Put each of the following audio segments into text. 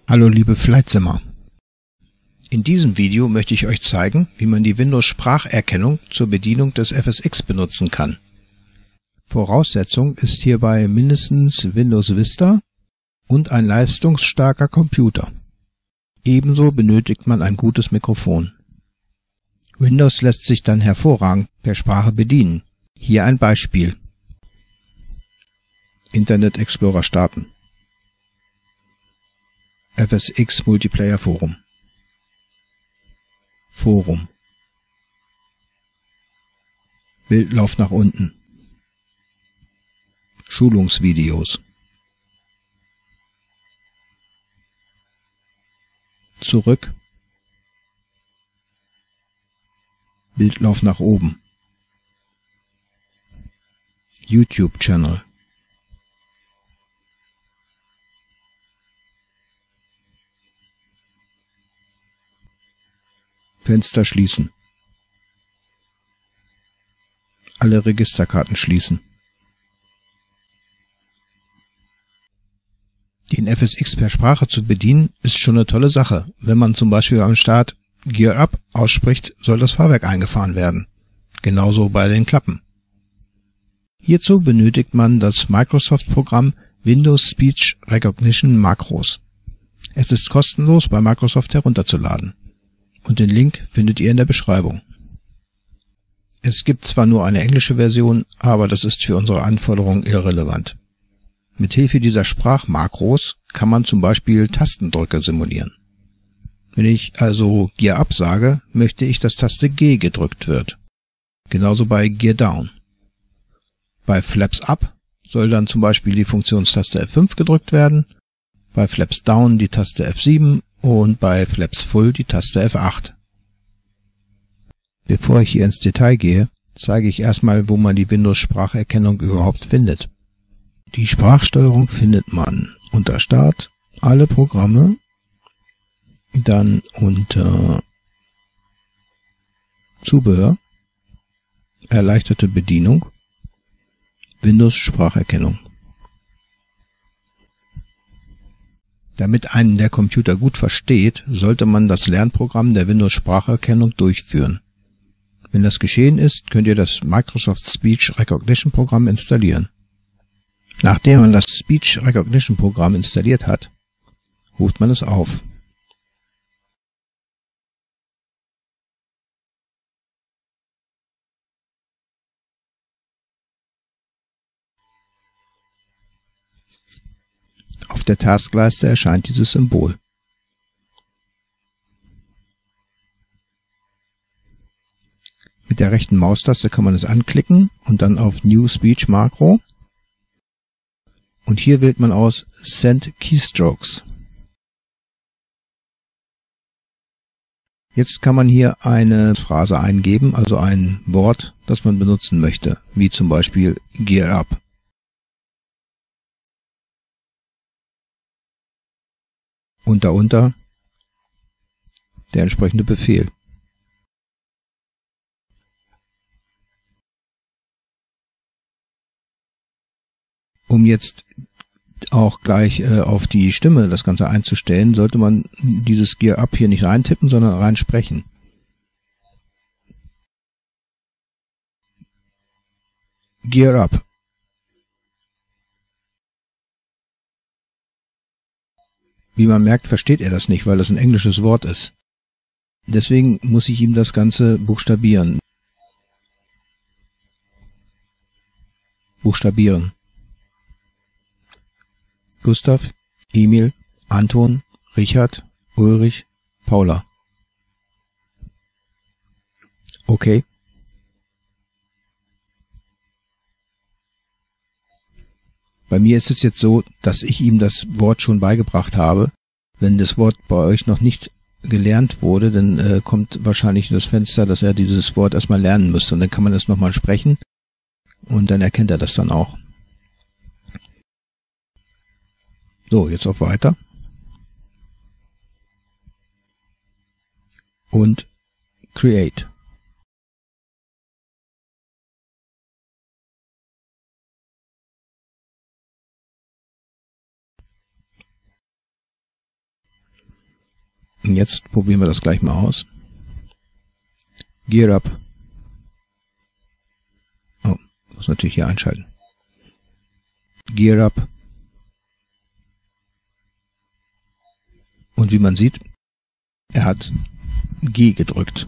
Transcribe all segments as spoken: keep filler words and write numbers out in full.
Hallo liebe Flightzimmer. In diesem Video möchte ich euch zeigen, wie man die Windows-Spracherkennung zur Bedienung des F S X benutzen kann. Voraussetzung ist hierbei mindestens Windows Vista und ein leistungsstarker Computer. Ebenso benötigt man ein gutes Mikrofon. Windows lässt sich dann hervorragend per Sprache bedienen. Hier ein Beispiel. Internet Explorer starten. F S X Multiplayer Forum. Forum. Bildlauf nach unten. Schulungsvideos. Zurück. Bildlauf nach oben. YouTube-Channel. Fenster schließen. Alle Registerkarten schließen. Den F S X per Sprache zu bedienen, ist schon eine tolle Sache. Wenn man zum Beispiel am Start Gear Up ausspricht, soll das Fahrwerk eingefahren werden. Genauso bei den Klappen. Hierzu benötigt man das Microsoft-Programm Windows Speech Recognition Macros. Es ist kostenlos bei Microsoft herunterzuladen. Und den Link findet ihr in der Beschreibung. Es gibt zwar nur eine englische Version, aber das ist für unsere Anforderungen irrelevant. Mithilfe dieser Sprachmakros kann man zum Beispiel Tastendrücke simulieren. Wenn ich also Gear Up sage, möchte ich, dass Taste G gedrückt wird. Genauso bei Gear Down. Bei Flaps Up soll dann zum Beispiel die Funktionstaste F fünf gedrückt werden, bei Flaps Down die Taste F sieben und bei Flaps Full die Taste F acht. Bevor ich hier ins Detail gehe, zeige ich erstmal, wo man die Windows-Spracherkennung überhaupt findet. Die Sprachsteuerung findet man unter Start, alle Programme, dann unter Zubehör, erleichterte Bedienung, Windows-Spracherkennung. Damit einen der Computer gut versteht, sollte man das Lernprogramm der Windows-Spracherkennung durchführen. Wenn das geschehen ist, könnt ihr das Microsoft Speech Recognition Programm installieren. Nachdem man das Speech Recognition Programm installiert hat, ruft man es auf. Auf der Taskleiste erscheint dieses Symbol. Mit der rechten Maustaste kann man es anklicken und dann auf New Speech Macro. Und hier wählt man aus Send Keystrokes. Jetzt kann man hier eine Phrase eingeben, also ein Wort, das man benutzen möchte, wie zum Beispiel Gear Up. Und darunter der entsprechende Befehl. Um jetzt auch gleich äh, auf die Stimme das Ganze einzustellen, sollte man dieses Gear Up hier nicht reintippen, sondern reinsprechen. Gear Up. Wie man merkt, versteht er das nicht, weil das ein englisches Wort ist. Deswegen muss ich ihm das Ganze buchstabieren. Buchstabieren. Gustav, Emil, Anton, Richard, Ulrich, Paula. Okay. Bei mir ist es jetzt so, dass ich ihm das Wort schon beigebracht habe. Wenn das Wort bei euch noch nicht gelernt wurde, dann äh, kommt wahrscheinlich das Fenster, dass er dieses Wort erstmal lernen müsste. Und dann kann man es nochmal sprechen und dann erkennt er das dann auch. So, jetzt auf Weiter. Und Create. Und jetzt probieren wir das gleich mal aus. Gear Up. Oh, muss natürlich hier einschalten. Gear Up. Und wie man sieht, er hat G gedrückt.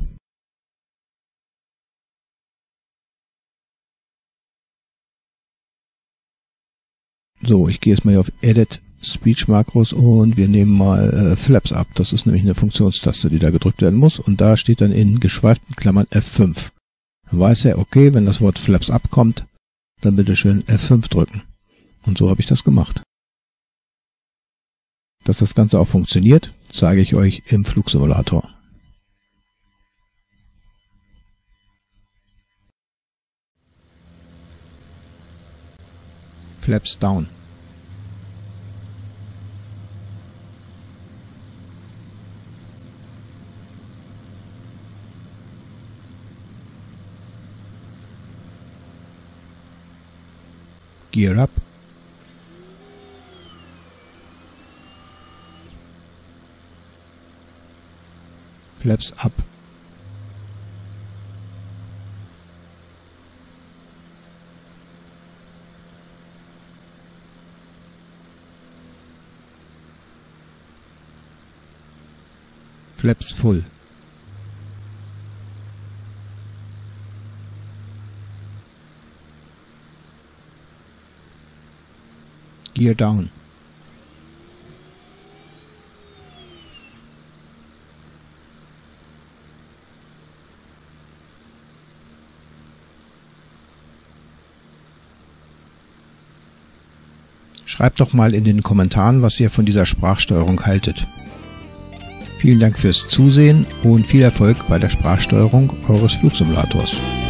So, ich gehe jetzt mal hier auf Edit Speech Makros und wir nehmen mal äh, Flaps Up. Das ist nämlich eine Funktionstaste, die da gedrückt werden muss. Und da steht dann in geschweiften Klammern F fünf. Dann weiß er, okay, wenn das Wort Flaps Up kommt, dann bitte schön F fünf drücken. Und so habe ich das gemacht. Dass das Ganze auch funktioniert, zeige ich euch im Flugsimulator. Flaps Down. Gear Up. Flaps Up. Flaps Full. Gear Down. Schreibt doch mal in den Kommentaren, was ihr von dieser Sprachsteuerung haltet. Vielen Dank fürs Zusehen und viel Erfolg bei der Sprachsteuerung eures Flugsimulators.